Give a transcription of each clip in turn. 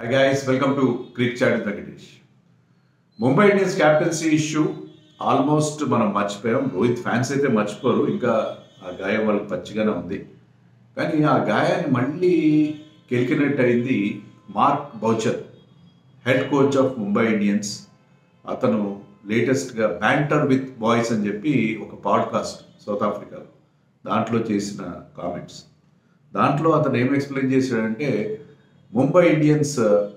Hi guys, welcome to Cricket Chat with Venkatesh. Mumbai Indians captaincy issue almost మనం మర్చిపోయాం. Rohit fans అయితే మర్చిపోరు, ఇంకా ఆ గాయం వాళ్ళకి పచ్చిగానే ఉంది. కానీ ఆ గాయాన్ని మళ్ళీ కెలికినట్టు అయింది Mark Boucher, head coach of Mumbai Indians. అతను లేటెస్ట్గా బ్యాంటర్ విత్ బాయ్స్ అని చెప్పి ఒక పాడ్కాస్ట్ సౌత్ ఆఫ్రికాలో దాంట్లో చేసిన కామెంట్స్. దాంట్లో అతను ఏం ఎక్స్ప్లెయిన్ చేశాడంటే ముంబై ఇండియన్స్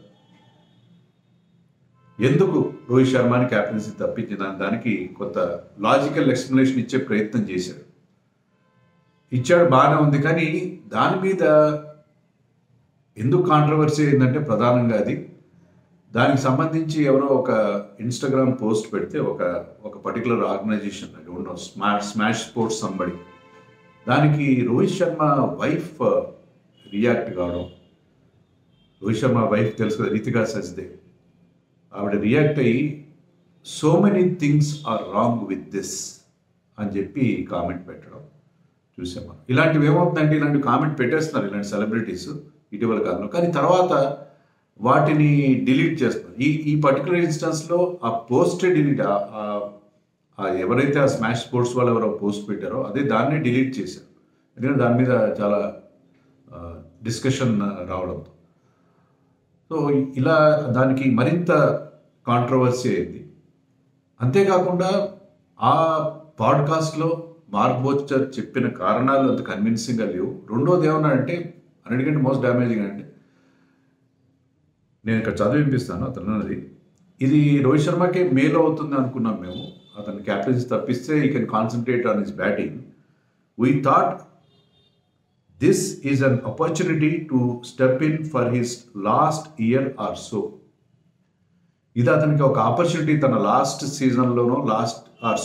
ఎందుకు రోహిత్ శర్మని క్యాప్టెన్సీ తప్పించిన దానికి కొంత లాజికల్ ఎక్స్ప్లెనేషన్ ఇచ్చే ప్రయత్నం ఇచ్చాడు, బాగానే ఉంది. కానీ దాని మీద ఎందుకు కాంట్రవర్సీ అయిందంటే ప్రధానంగా దానికి సంబంధించి ఎవరో ఒక ఇన్స్టాగ్రామ్ పోస్ట్ పెడితే ఒక particular organisation, I don't know, smash sports somebody, దానికి రోహిత్ శర్మ వైఫ్ రియాక్ట్ కావడం. రోహిత్ శర్మ వైఫ్ తెలుసు కదా, రితికా సజ్దే, ఆవిడ రియాక్ట్ అయ్యి so many things are wrong with this అని చెప్పి కామెంట్ పెట్టడం చూసాం మనం. ఇలాంటివి ఏమవుతుందంటే ఇలాంటి కామెంట్ పెట్టేస్తున్నారు ఇలాంటి సెలబ్రిటీస్ ఇటీవల కాలంలో, కానీ తర్వాత వాటిని డిలీట్ చేస్తున్నారు. ఈ పర్టికులర్ ఇన్స్టెన్స్లో ఆ పోస్ట్ డిలీట్, ఎవరైతే ఆ స్మాష్ స్పోర్ట్స్ వాళ్ళు ఎవరో పోస్ట్ పెట్టారో దాన్నే డిలీట్ చేశారు. ఎందుకంటే దాని మీద చాలా డిస్కషన్ రావడంతో. సో ఇలా దానికి మరింత కాంట్రవర్సీ అయింది. అంతేకాకుండా ఆ పాడ్కాస్ట్లో మార్క్ బౌచర్ చెప్పిన కారణాలు అంత కన్విన్సింగ్గా లేవు. రెండోది ఏమన్నా అంటే అన్నిటికంటే మోస్ట్ డ్యామేజింగ్ అంటే, నేను ఇక్కడ చదివినిపిస్తాను అతను అన్నది, ఇది రోహిత్ శర్మకే మేలు అవుతుంది అనుకున్నాం మేము. అతను క్యాప్టెన్సీ తప్పిస్తే he can concentrate on his batting. We thought this is an opportunity to step in for his last year or so. ఇది అతనికి ఒక ఆపర్చునిటీ, తన లాస్ట్ సీజన్లోనో లాస్ట్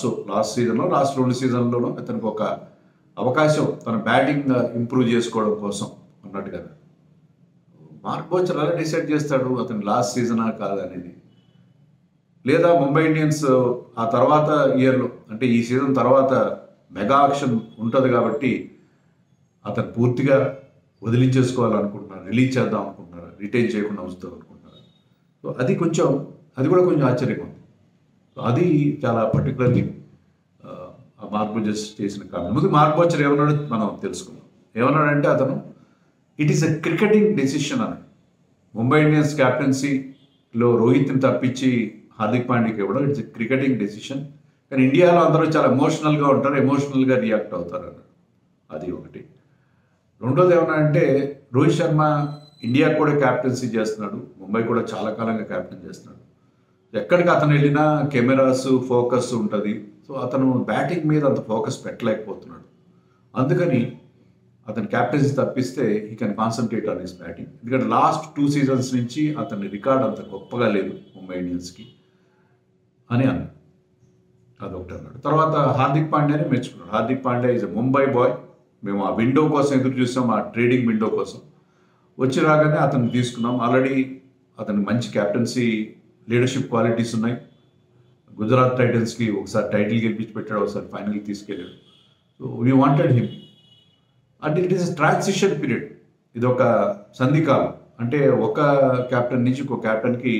రెండు సీజన్లోనో అతనికి ఒక అవకాశం తన బ్యాటింగ్ ఇంప్రూవ్ చేసుకోవడం కోసం అన్నట్టుగా. మార్క్ బౌచర్ అలా డిసైడ్ చేస్తాడు అతని లాస్ట్ సీజనా కాదనేది. లేదా ముంబై ఇండియన్స్ ఆ తర్వాత ఇయర్లో, అంటే ఈ సీజన్ తర్వాత మెగా ఆక్షన్ ఉంటుంది కాబట్టి అతను పూర్తిగా వదిలించేసుకోవాలనుకుంటున్నారు, రిలీజ్ చేద్దాం అనుకుంటున్నారు, రిటైన్ చేయకుండా ఉంచుతాం అనుకుంటున్నారు. సో అది కూడా కొంచెం ఆశ్చర్యంగా ఉంది. సో అది చాలా పర్టికులర్లీ మార్క్ బౌచర్ చేసిన కామెంట్. ముందు మార్క్ బౌచర్ ఏమన్నాడో మనం తెలుసుకుందాం. ఏమన్నాడంటే అతను, it is a cricketing decision అని. ముంబై ఇండియన్స్ క్యాప్టెన్సీలో రోహిత్ని తప్పించి హార్దిక్ పాండ్యాకి ఇవ్వడం ఇట్స్ ఎ క్రికెటింగ్ డెసిషన్. కానీ ఇండియాలో అందరూ చాలా ఎమోషనల్గా ఉంటారు, ఎమోషనల్గా రియాక్ట్ అవుతారు అన్నారు. అది ఒకటి. రెండోది ఏమన్నా అంటే, రోహిత్ శర్మ ఇండియాకు కూడా క్యాప్టెన్సీ చేస్తున్నాడు, ముంబై కూడా చాలా కాలంగా క్యాప్టెన్ చేస్తున్నాడు. ఎక్కడికి అతను వెళ్ళినా కెమెరాస్ ఫోకస్ ఉంటుంది. సో అతను బ్యాటింగ్ మీద అంత ఫోకస్ పెట్టలేకపోతున్నాడు. అందుకని అతను క్యాప్టెన్సీ తప్పిస్తే he can concentrate on his batting. ఎందుకంటే లాస్ట్ 2 సీజన్స్ నుంచి అతని రికార్డ్ అంత గొప్పగా లేదు ముంబై ఇండియన్స్కి అని అన్నాడు. అదొకటి అన్నాడు. తర్వాత హార్దిక్ పాండ్యాని మెచ్చుకున్నాడు. Hardik Pandya is a Mumbai boy. మేము ఆ విండో కోసం ఎదురు చూసాం, ఆ ట్రేడింగ్ విండో కోసం. వచ్చి రాగానే అతన్ని తీసుకున్నాం. ఆల్రెడీ అతనికి మంచి క్యాప్టెన్సీ లీడర్షిప్ క్వాలిటీస్ ఉన్నాయి. గుజరాత్ టైటన్స్కి ఒకసారి టైటిల్ గెలిపించి పెట్టాడు, ఒకసారి ఫైనల్కి తీసుకెళ్ళాడు. So we wanted him. అంటే ఇట్ ఈస్ ట్రాన్సిషన్ పీరియడ్, ఇది ఒక సంధికాలం. అంటే ఒక క్యాప్టెన్ నుంచి ఇంకో క్యాప్టెన్కి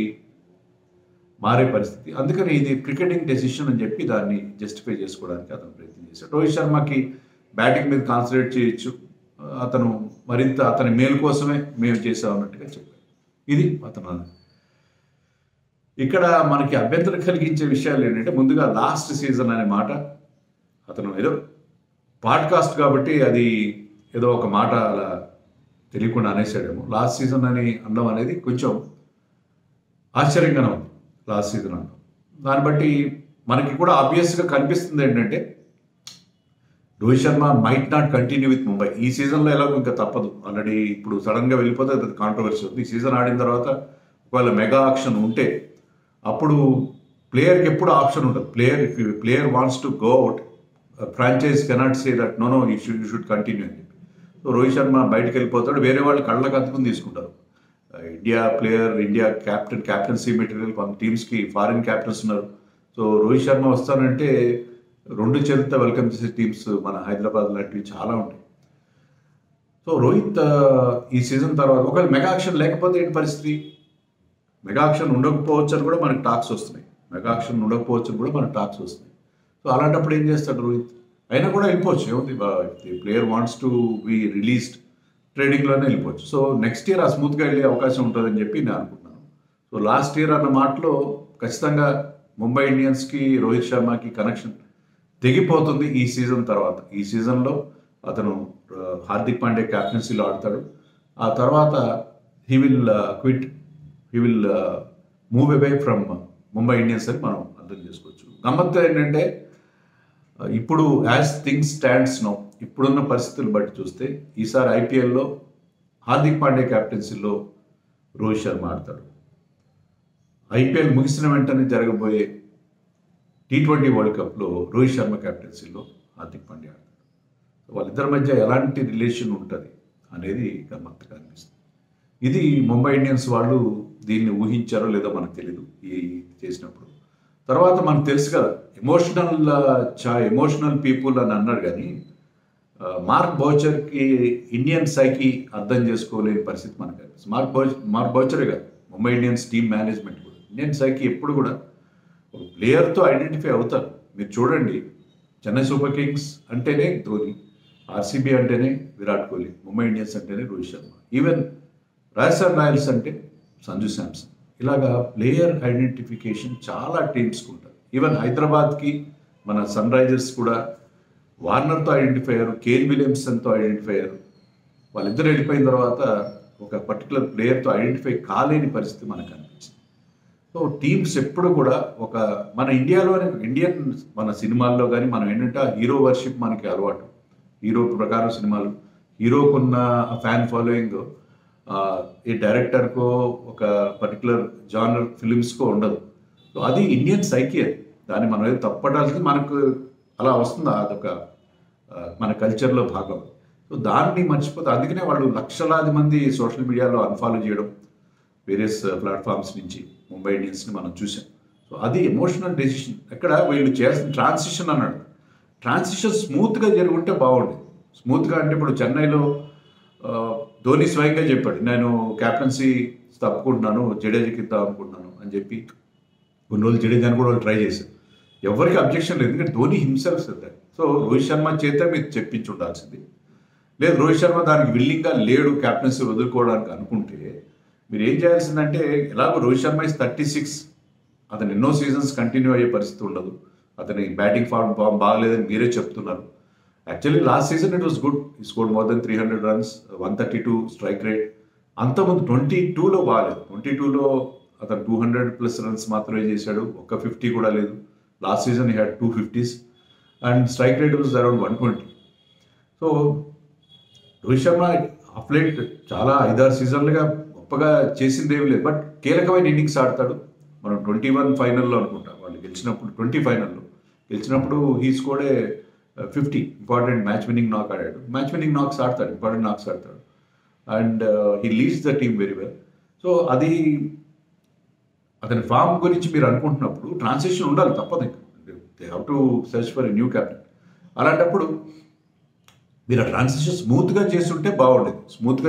మారే పరిస్థితి. అందుకని ఇది క్రికెటింగ్ డెసిషన్ అని చెప్పి దాన్ని జస్టిఫై చేసుకోవడానికి అతను ప్రయత్నం చేశాడు. రోహిత్ శర్మకి బ్యాటింగ్ మీద కాన్సన్ట్రేట్ చేయొచ్చు, అతను మరింత అతని మేలు కోసమే మేము చేసామన్నట్టుగా చెప్పాడు. ఇది అతను. ఇక్కడ మనకి అభ్యంతరం కలిగించే విషయాలు ఏంటంటే, ముందుగా లాస్ట్ సీజన్ అనే మాట అతను ఏదో పాడ్కాస్ట్ కాబట్టి అది ఏదో ఒక మాట అలా తెలియకుండా అనేసాడేమో. లాస్ట్ సీజన్ అని అనడం అనేది కొంచెం ఆశ్చర్యంగానే ఉంది. లాస్ట్ సీజన్ అన్నాం, దాన్ని బట్టి మనకి కూడా ఆబ్వియస్గా కనిపిస్తుంది ఏంటంటే Rohit Sharma might not continue with Mumbai. ఈ సీజన్లో ఎలాగో ఇంకా తప్పదు, ఆల్రెడీ ఇప్పుడు సడన్గా వెళ్ళిపోతే అది కాంట్రవర్సీ ఉంది. ఈ సీజన్ ఆడిన తర్వాత ఒకవేళ మెగా ఆక్షన్ ఉంటే అప్పుడు ప్లేయర్కి ఎప్పుడు ఆప్షన్ ఉంటుంది. Player wants to go out, franchise cannot say that no you should continue అని చెప్పి. సో రోహిత్ శర్మ బయటకు వెళ్ళిపోతాడు, వేరే వాళ్ళు కళ్ళకు అతుకుని తీసుకుంటారు. ఇండియా క్యాప్టెన్సీ మెటీరియల్ కొంత టీమ్స్కి ఫారిన్ క్యాప్టెన్స్ ఉన్నారు. సో రోహిత్ శర్మ వస్తానంటే 2 చేతులతో వెల్కమ్ చేసే టీమ్స్ మన హైదరాబాద్ లాంటివి చాలా ఉంటాయి. సో రోహిత్ ఈ సీజన్ తర్వాత ఒకవేళ మెగా ఆక్షన్ లేకపోతే ఏంటి పరిస్థితి? మెగా ఆక్షన్ ఉండకపోవచ్చు అని కూడా మనకు టాక్స్ వస్తున్నాయి. మెగా ఆక్షన్ ఉండకపోవచ్చు అని కూడా మనకు టాక్స్ వస్తున్నాయి. సో అలాంటప్పుడు ఏం చేస్తాడు రోహిత్? అయినా కూడా వెళ్ళిపోవచ్చు. ఏముంది, the player wants to be released, ట్రేడింగ్లోనే వెళ్ళిపోవచ్చు. సో నెక్స్ట్ ఇయర్ ఆ స్మూత్గా వెళ్ళే అవకాశం ఉంటుందని చెప్పి నేను అనుకుంటున్నాను. సో లాస్ట్ ఇయర్ అన్న మాటలో ఖచ్చితంగా ముంబై ఇండియన్స్కి రోహిత్ శర్మకి కనెక్షన్ తెగిపోతుంది ఈ సీజన్ తర్వాత. ఈ సీజన్లో అతను హార్దిక్ పాండే క్యాప్టెన్సీలో ఆడతాడు. ఆ తర్వాత he will quit, he will move away from Mumbai Indians అని మనం అర్థం చేసుకోవచ్చు. గమ్మత్తు ఏంటంటే ఇప్పుడు యాజ్ థింగ్స్ స్టాండ్స్ నో, ఇప్పుడున్న పరిస్థితులు బట్టి చూస్తే ఈసారి ఐపీఎల్లో హార్దిక్ పాండే క్యాప్టెన్సీలో రోహిత్ శర్మ ఆడతాడు. ఐపీఎల్ ముగిసిన వెంటనే జరగబోయే T20 వరల్డ్ కప్లో రోహిత్ శర్మ క్యాప్టెన్సీలో హార్దిక్ పాండ్యా ఆడతాడు. వాళ్ళిద్దరి మధ్య ఎలాంటి రిలేషన్ ఉంటుంది అనేది గమ్మత్తుగా అనిపిస్తుంది. ఇది ముంబై ఇండియన్స్ వాళ్ళు దీన్ని ఊహించారో లేదో మనకు తెలియదు ఈ చేసినప్పుడు. తర్వాత మనకు తెలుసు కదా, ఎమోషనల్ పీపుల్ అని అన్నాడు కానీ మార్క్ బౌచర్కి ఇండియన్ సైకి అర్థం చేసుకోలేని పరిస్థితి మనకు అనిపిస్తుంది. మార్క్ బౌచరే కాదు, ముంబై ఇండియన్స్ టీమ్ మేనేజ్మెంట్ కూడా ఇండియన్ సైకి ఎప్పుడు కూడా ఒక ప్లేయర్తో ఐడెంటిఫై అవుతారు. మీరు చూడండి, చెన్నై సూపర్ కింగ్స్ అంటేనే ధోని, ఆర్సీబీ అంటేనే విరాట్ కోహ్లీ, ముంబై ఇండియన్స్ అంటేనే రోహిత్ శర్మ, ఈవెన్ రాజస్థాన్ రాయల్స్ అంటే సంజు శాంసన్. ఇలాగా ప్లేయర్ ఐడెంటిఫికేషన్ చాలా టీమ్స్కి ఉంటుంది. ఈవెన్ హైదరాబాద్కి మన సన్ రైజర్స్ కూడా వార్నర్తో ఐడెంటిఫై అయ్యారు, కేన్ విలియమ్సన్తో ఐడెంటిఫై అయ్యారు. వాళ్ళిద్దరు వెళ్ళిపోయిన తర్వాత ఒక పర్టికులర్ ప్లేయర్తో ఐడెంటిఫై కాలేని పరిస్థితి మనకు అనిపించింది. సో టీమ్స్ ఎప్పుడు కూడా ఒక మన ఇండియాలోనే మన సినిమాల్లో కానీ మనం ఏంటంటే హీరో వర్షిప్ మనకి అలవాటు. హీరో ప్రకారం సినిమాలు, హీరోకున్న ఫ్యాన్ ఫాలోయింగ్ ఈ డైరెక్టర్కో ఒక పర్టికులర్ జానర్ ఫిలిమ్స్కో ఉండదు. సో అది ఇండియన్ సైకి, దాన్ని మనం ఏదో తప్పడాల్సింది మనకు అలా వస్తుంది, అదొక మన కల్చర్లో భాగం. సో దాన్ని మర్చిపోతే అందుకనే వాళ్ళు లక్షలాది మంది సోషల్ మీడియాలో అన్ఫాలో చేయడం వేరియస్ ప్లాట్ఫామ్స్ నుంచి ముంబై ఇండియన్స్ని మనం చూసాం. సో అది ఎమోషనల్ డెసిషన్. ఎక్కడ వీళ్ళు చేసిన ట్రాన్సిషన్ అన్నాడు, ట్రాన్సిషన్ స్మూత్గా జరుగుంటే బాగుండేది. స్మూత్గా అంటే ఇప్పుడు చెన్నైలో ధోని స్వయంగా చెప్పాడు, నేను క్యాప్టెన్సీ తప్పుకుంటున్నాను, జడేజాకి ఇద్దాం అనుకుంటున్నాను అని చెప్పి కొన్ని రోజులు జడేజాని కూడా వాళ్ళు ట్రై చేశారు. ఎవరికి అబ్జెక్షన్ లేదు, ఎందుకంటే Dhoni himself sir. So Rohit Sharma చేత మీరు చెప్పించి ఉండాల్సింది. లేదు రోహిత్ శర్మ దానికి విల్లింగ్గా లేడు క్యాప్టెన్సీ వదులుకోవడానికి అనుకుంటే మీరు ఏం చేయాల్సిందంటే, ఎలాగో రోహిత్ శర్మ ఇస్ 36, అతను ఎన్నో సీజన్స్ కంటిన్యూ అయ్యే పరిస్థితి ఉండదు. అతని బ్యాటింగ్ ఫార్మ్ బాగలేదని మీరే చెప్తున్నారు. Actually last season it was good, he scored more than 300 runs, 132 strike rate. అంతకుముందు 22లో బాగాలేదు. 22లో అతను 200+ runs మాత్రమే చేశాడు, ఒక్క 50 కూడా లేదు. Last season he had 2 50s and strike rate was around 120. So Rohit Sharma of late చాలా 5-6 సీజన్లుగా గొప్పగా చేసింది ఏమి లేదు, బట్ కీలకమైన ఇన్నింగ్స్ ఆడతాడు. మనం 21 ఫైనల్లో అనుకుంటాం వాళ్ళు గెలిచినప్పుడు, 20 ఫైనల్లో గెలిచినప్పుడు he scored 50 important match winning knock ఆడాడు. మ్యాచ్ విన్నింగ్ నాక్స్ ఆడతాడు, ఇంపార్టెంట్ నాక్స్ ఆడతాడు and he leads the team very well. So అది అతని ఫామ్ గురించి మీరు అనుకుంటున్నప్పుడు ట్రాన్సిషన్ ఉండాలి, తప్పదు. They have to search for a new captain. అలాంటప్పుడు మీరు ఆ ట్రాన్సిషన్ స్మూత్గా చేస్తుంటే బాగుండేది,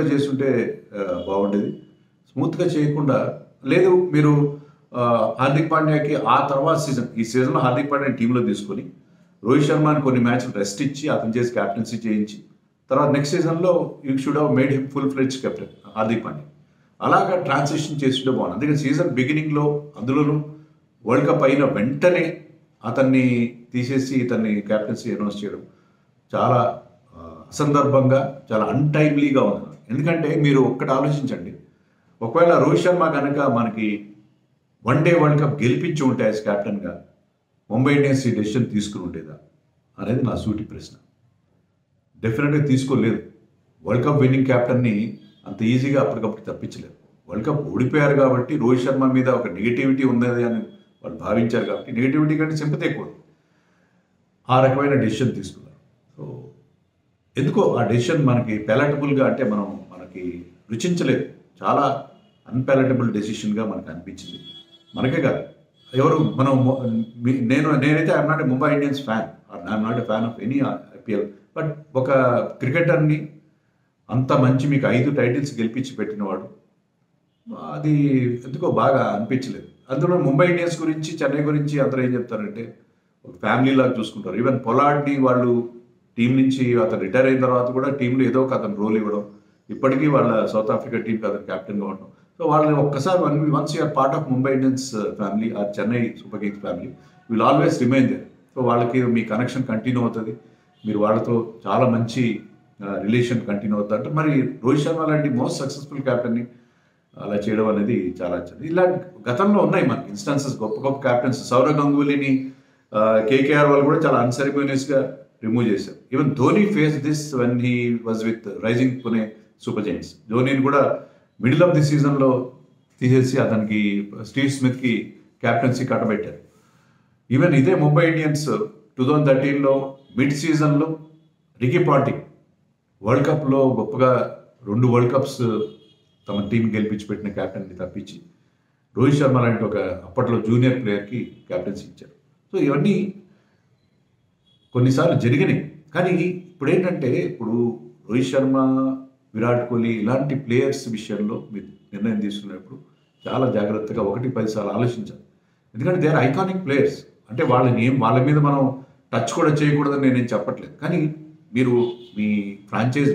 స్మూత్గా చేయకుండా లేదు. మీరు హార్దిక్ పాండ్యాకి ఆ తర్వాత ఈ సీజన్లో హార్దిక్ పాండ్యా టీంలో తీసుకొని రోహిత్ శర్మని కొన్ని మ్యాచ్లు రెస్ట్ ఇచ్చి అతను చేసి క్యాప్టెన్సీ చేయించి తర్వాత నెక్స్ట్ సీజన్లో you should have made him full fledged captain Hardik Pandya. అలాగా ట్రాన్సిషన్ చేస్తుంటే బాగుంది. అందుకని సీజన్ బిగినింగ్లో, అందులోనూ వరల్డ్ కప్ అయిన వెంటనే అతన్ని తీసేసి ఇతన్ని క్యాప్టెన్సీ అనౌన్స్ చేయడం చాలా అసందర్భంగా, చాలా అన్టైమ్లీగా ఉంది. ఎందుకంటే మీరు ఒక్కటి ఆలోచించండి, ఒకవేళ రోహిత్ శర్మ కనుక మనకి వన్డే వరల్డ్ కప్ గెలిపించి ఉంటే యాజ్ క్యాప్టెన్గా ముంబై ఇండియన్స్ ఈ డెసిషన్ తీసుకుని ఉండేదా అనేది నా సూటి ప్రశ్న. డెఫినెట్గా తీసుకోలేదు. వరల్డ్ కప్ విన్నింగ్ క్యాప్టెన్ని అంత ఈజీగా అప్పటికప్పుడు తప్పించలేదు. వరల్డ్ కప్ ఓడిపోయారు కాబట్టి రోహిత్ శర్మ మీద ఒక నెగిటివిటీ ఉన్నది అని వాళ్ళు భావించారు కాబట్టి నెగిటివిటీ కంటే సింపతి ఎక్కువ, ఆ రకమైన డెసిషన్ తీసుకున్నారు. సో ఎందుకో ఆ డెసిషన్ మనకి ప్యాలటబుల్గా, అంటే మనకి రుచించలేదు, చాలా అన్పాలటబుల్ డెసిషన్గా మనకు అనిపించింది. మనకే కాదు, ఎవరు నేనైతే I'm not a Mumbai Indians fan, I'm not a fan of any IPL, but ఒక క్రికెటర్ని అంత మంచి మీకు 5 టైటిల్స్ గెలిపించి పెట్టినవాడు, అది ఎందుకో బాగా అనిపించలేదు. అందులో ముంబై ఇండియన్స్ గురించి, చెన్నై గురించి అందరూ ఏం చెప్తారంటే ఒక ఫ్యామిలీ లాగా చూసుకుంటారు. ఈవెన్ పొలార్డ్‌ని వాళ్ళు టీం నుంచి అతను రిటైర్ అయిన తర్వాత కూడా టీంలో ఏదో ఒక అతను రోల్ ఇవ్వడం. ఇప్పటికీ వాళ్ళ సౌత్ ఆఫ్రికా టీంకి అతను కెప్టెన్‌గా ఉండడం. సో వాళ్ళని ఒక్కసారి once you are part of Mumbai Indians family or Chennai super kings family will always remain there. So వాళ్ళకి మీ కనెక్షన్ కంటిన్యూ అవుతది. మీరు వాళ్ళతో చాలా మంచి రిలేషన్ కంటిన్యూ అవుతుంది. అంటే మరి రోహిత్ శర్మ లాంటి మోస్ట్ సక్సెస్ఫుల్ కెప్టెన్‌ని అలా చేయడం అనేది చాలా ఆశ్చర్యం. ఇలాంటి గతంలో ఉన్నాయి మనకి ఇన్స్టాన్సెస్ గొప్ప గొప్ప కెప్టెన్స్. సౌరవ్ గంగూలీని కేకేఆర్ వాళ్ళు కూడా చాలా అన్సెరమోనియస్‌గా రిమూవ్ చేశారు. Even Dhoni face this when he was with rising Pune super giants. ధోనిని కూడా మిడిల్ ఆఫ్ ది సీజన్లో తీసేసి అతనికి స్టీవ్ స్మిత్కి కెప్టెన్సీ కట్టబెట్టారు. ఈవెన్ ఇదే ముంబై ఇండియన్స్ 2013లో మిడ్ సీజన్లో రికీ పాంటింగ్ వరల్డ్ కప్లో గొప్పగా 2 వరల్డ్ కప్స్ తమ టీం గెలిపించి పెట్టిన కెప్టెన్ని తప్పించి రోహిత్ శర్మ లాంటి ఒక అప్పట్లో జూనియర్ ప్లేయర్కి కెప్టెన్సీ ఇచ్చారు. సో ఇవన్నీ కొన్నిసార్లు జరిగినాయి. కానీ ఇప్పుడు ఏంటంటే ఇప్పుడు రోహిత్ శర్మ, విరాట్ కోహ్లీ ఇలాంటి ప్లేయర్స్ విషయంలో మీరు నిర్ణయం తీసుకునేప్పుడు చాలా జాగ్రత్తగా 1-10 సార్లు ఆలోచించాలి. ఎందుకంటే దే ఆర్ ఐకానిక్ ప్లేయర్స్. అంటే వాళ్ళ మీద మనం టచ్ కూడా చేయకూడదని నేనేం చెప్పట్లేదు. కానీ మీరు మీ ఫ్రాంచైజ్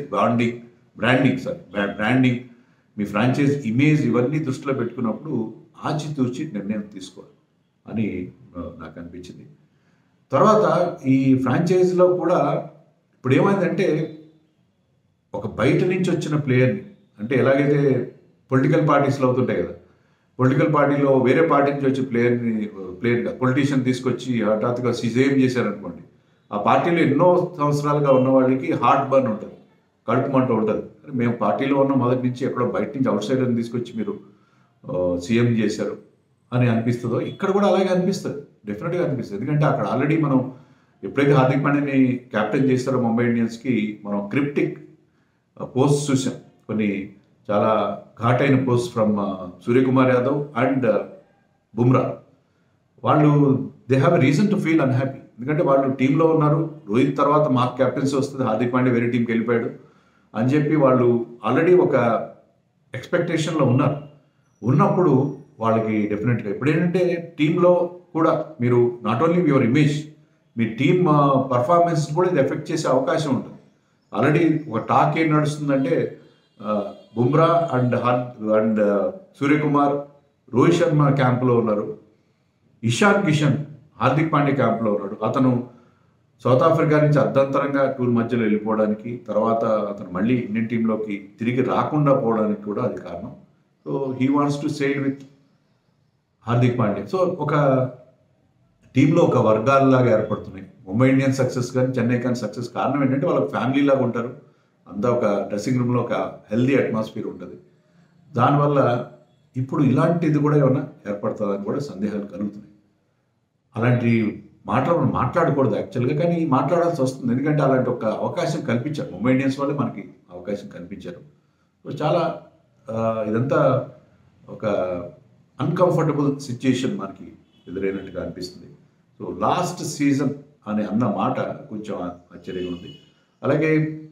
బ్రాండింగ్ మీ ఫ్రాంచైజ్ ఇమేజ్ ఇవన్నీ దృష్టిలో పెట్టుకున్నప్పుడు ఆచితూచి నిర్ణయం తీసుకోవాలి అని నాకు అనిపించింది. తర్వాత ఈ ఫ్రాంచైజీలో కూడా ఇప్పుడు ఏమైందంటే ఒక బయట నుంచి వచ్చిన ప్లేయర్ని, అంటే ఎలాగైతే పొలిటికల్ పార్టీస్లో అవుతుంటాయి కదా, పొలిటికల్ పార్టీలో వేరే పార్టీ నుంచి వచ్చే ప్లేయర్గా పొలిటీషియన్ తీసుకొచ్చి హఠాత్తుగా సీజేం చేశారనుకోండి, ఆ పార్టీలో ఎన్నో సంవత్సరాలుగా ఉన్న వాళ్ళకి హార్ట్ బర్న్ ఉంటుంది, కడుపు మంట ఉంటుంది. మేము పార్టీలో ఉన్న మొదటి నుంచి ఎక్కడో బయట నుంచి అవుట్ సైడర్ని తీసుకొచ్చి మీరు సీఎం చేశారు అని అనిపిస్తుందో ఇక్కడ కూడా అలాగే అనిపిస్తుంది, డెఫినెట్గా అనిపిస్తుంది. ఎందుకంటే అక్కడ ఆల్రెడీ మనం ఎప్పుడైతే హార్దిక్ పాండ్యాని క్యాప్టెన్ చేస్తారో ముంబై ఇండియన్స్కి మనం క్రిప్టిక్ పోస్ట్ చూసాం, కొన్ని చాలా ఘాటైన post from Suryakumar Yadav and Bumrah. వాళ్ళు they have a reason to feel unhappy. ఎందుకంటే వాళ్ళు టీంలో ఉన్నారు, రోహిత్ తర్వాత మాకు క్యాప్టెన్సీ వస్తుంది, హార్దిక్ పాండ్యా వేరే టీంకి వెళ్ళిపోయాడు అని చెప్పి వాళ్ళు ఆల్రెడీ ఒక ఎక్స్పెక్టేషన్లో ఉన్నప్పుడు వాళ్ళకి డెఫినెట్గా ఇప్పుడు ఏంటంటే టీంలో కూడా మీరు నాట్ ఓన్లీ యువర్ ఇమేజ్, మీ టీమ్ పర్ఫార్మెన్స్ కూడా ఇది ఎఫెక్ట్ చేసే అవకాశం ఉంటుంది. ఆల్రెడీ ఒక టాక్ ఏం నడుస్తుందంటే బుమ్రా అండ్ సూర్యకుమార్ రోహిత్ శర్మ క్యాంపులో ఉన్నారు, ఇషాన్ కిషన్ హార్దిక్ పాండ్యా క్యాంపులో ఉన్నాడు. అతను సౌత్ ఆఫ్రికా నుంచి అర్ధంతరంగా టూర్ మధ్యలో వెళ్ళిపోవడానికి, తర్వాత అతను మళ్ళీ ఇండియన్ టీంలోకి తిరిగి రాకుండా పోవడానికి కూడా అది కారణం. So he wants to side with Hardik Pandya. So ఒక టీంలో ఒక వర్గాలలాగా ఏర్పడుతున్నాయి. ముంబై ఇండియన్స్ సక్సెస్ కానీ చెన్నై కానీ సక్సెస్ కారణం ఏంటంటే వాళ్ళకి ఫ్యామిలీ లాగా ఉంటారు, అంతా ఒక డ్రెస్సింగ్ రూమ్లో ఒక హెల్దీ అట్మాస్ఫియర్ ఉంటుంది. దానివల్ల ఇప్పుడు ఇలాంటిది కూడా ఏమైనా ఏర్పడుతుందని కూడా సందేహాలు కలుగుతున్నాయి. అలాంటి మాటలు మనం మాట్లాడకూడదు యాక్చువల్గా, కానీ మాట్లాడాల్సి వస్తుంది. ఎందుకంటే అలాంటి ఒక అవకాశం కల్పించారు ముంబై ఇండియన్స్ వాళ్ళే మనకి అవకాశం కల్పించారు. సో చాలా ఇదంతా ఒక అన్కంఫర్టబుల్ సిచ్యుయేషన్ మనకి ఎదురైనట్టుగా అనిపిస్తుంది. సో లాస్ట్ సీజన్ అని అన్న మాట కొంచెం ఆశ్చర్యంగా ఉంది. అలాగే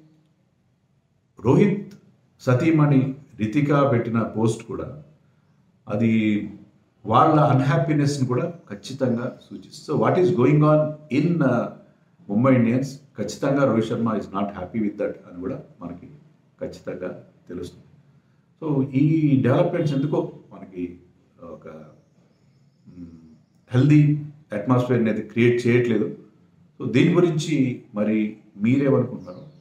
రోహిత్ సతీమణి రితిక పెట్టిన పోస్ట్ కూడా అది వాళ్ళ అన్హ్యాపీనెస్ని కూడా ఖచ్చితంగా సూచిస్తుంది. So what is going on in Mumbai Indians, ఖచ్చితంగా Rohit Sharma is not happy with that అని కూడా మనకి ఖచ్చితంగా తెలుస్తుంది. సో ఈ డెవలప్మెంట్స్ ఎందుకో మనకి ఒక హెల్దీ అట్మాస్ఫియర్ అనేది క్రియేట్ చేయట్లేదు. సో దీని గురించి మరి మీరేమనుకుంటున్నారు?